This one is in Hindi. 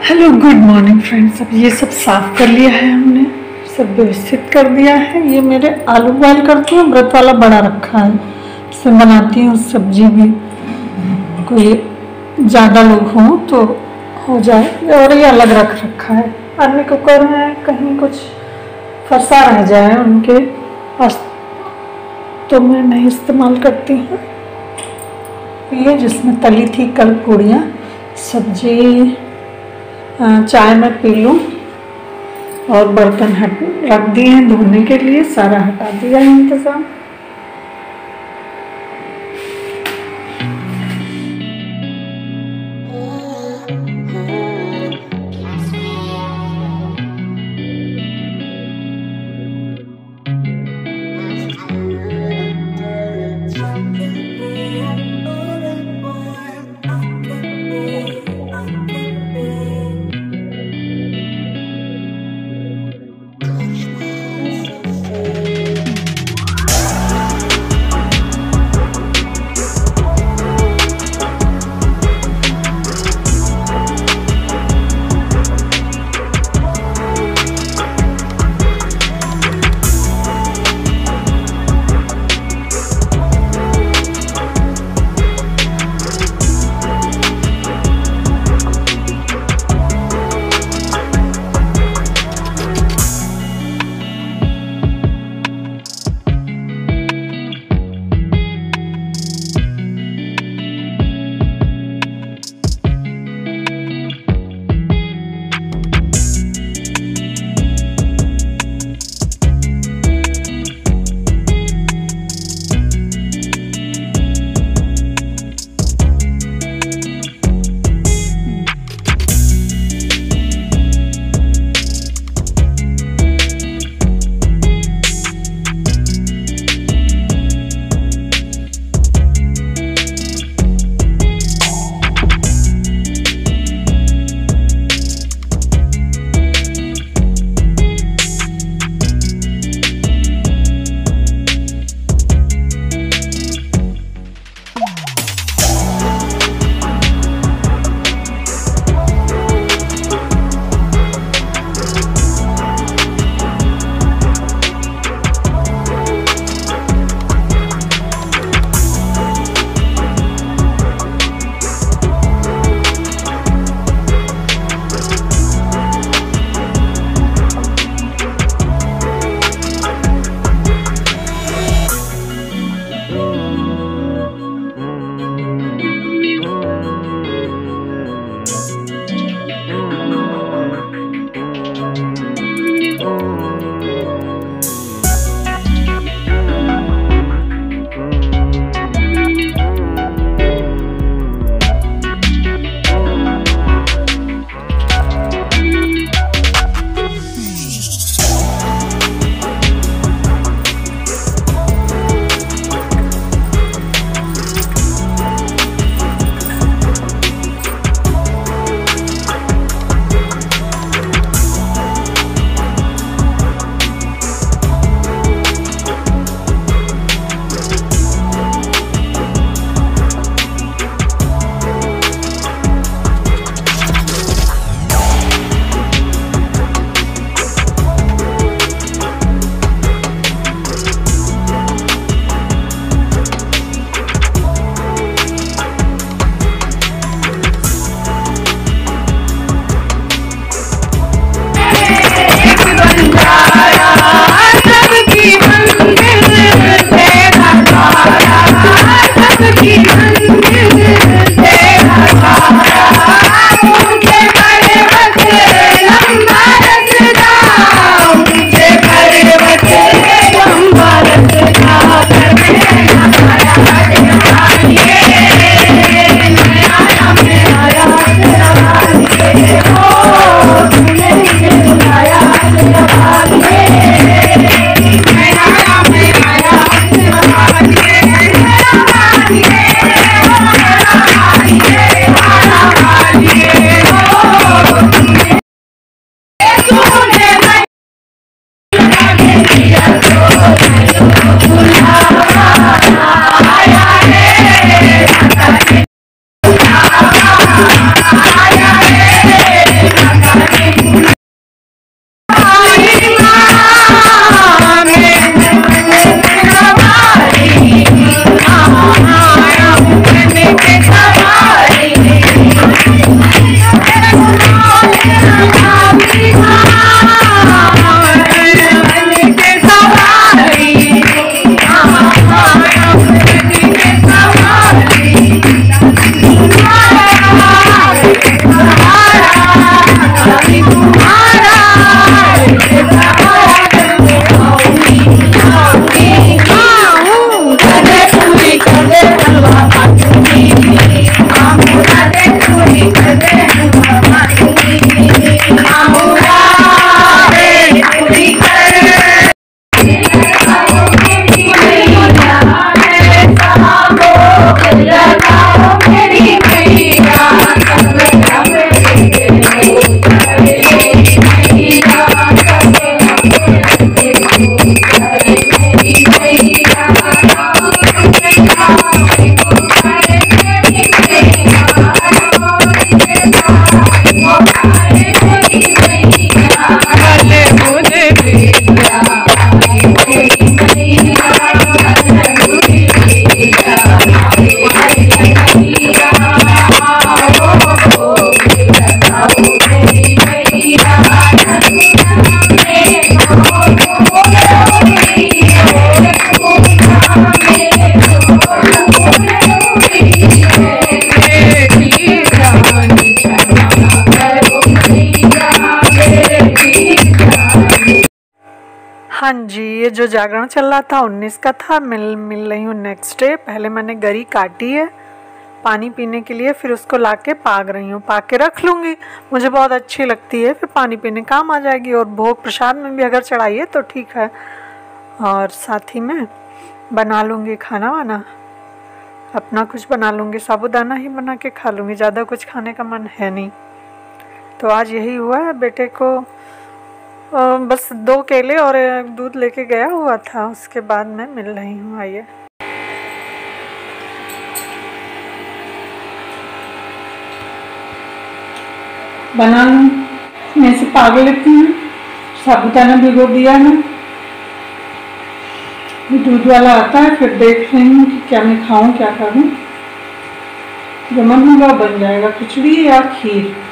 Hello good morning friends. अब ये सब साफ कर लिया है हमने, सब व्यवस्थित कर दिया है। ये मेरे आलू बॉयल करती हूँ, व्रत वाला बड़ा रखा है, इसमें बनाती हूँ सब्जी भी, कोई ज़्यादा लोग हों तो हो जाए। और ये अलग रख रखा है, अन्य कुकर में कहीं कुछ फंसा रह जाए उनके पास तो मैं नहीं इस्तेमाल करती हूँ। ये जिसमें तली थी कल पूड़ियाँ, सब्जी चाय में पी लूँ, और बर्तन रख दिए हैं धोने के लिए, सारा हटा दिया है इंतज़ाम। हाँ जी, ये जो जागरण चल रहा था 19 का था। मिल रही हूँ नेक्स्ट डे। पहले मैंने गरी काटी है पानी पीने के लिए, फिर उसको लाके पाग रही हूँ। पाग के रख लूँगी, मुझे बहुत अच्छी लगती है, फिर पानी पीने काम आ जाएगी। और भोग प्रसाद में भी अगर चढ़ाइए तो ठीक है। और साथ ही में बना लूँगी खाना वाना, अपना कुछ बना लूँगी, साबूदाना ही बना के खा लूँगी, ज़्यादा कुछ खाने का मन है नहीं। तो आज यही हुआ है। बेटे को बस 2 केले और दूध लेके गया हुआ था, उसके बाद मैं मिल रही हूँ। आइए बना लूँ, मैं से पाग लेती हूँ। साबूदाना भिगो दिया है, दूध वाला आता है, फिर देख रही हूँ कि क्या मैं खाऊं, क्या करूँ। जो मन होगा बन जाएगा, खिचड़ी या खीर।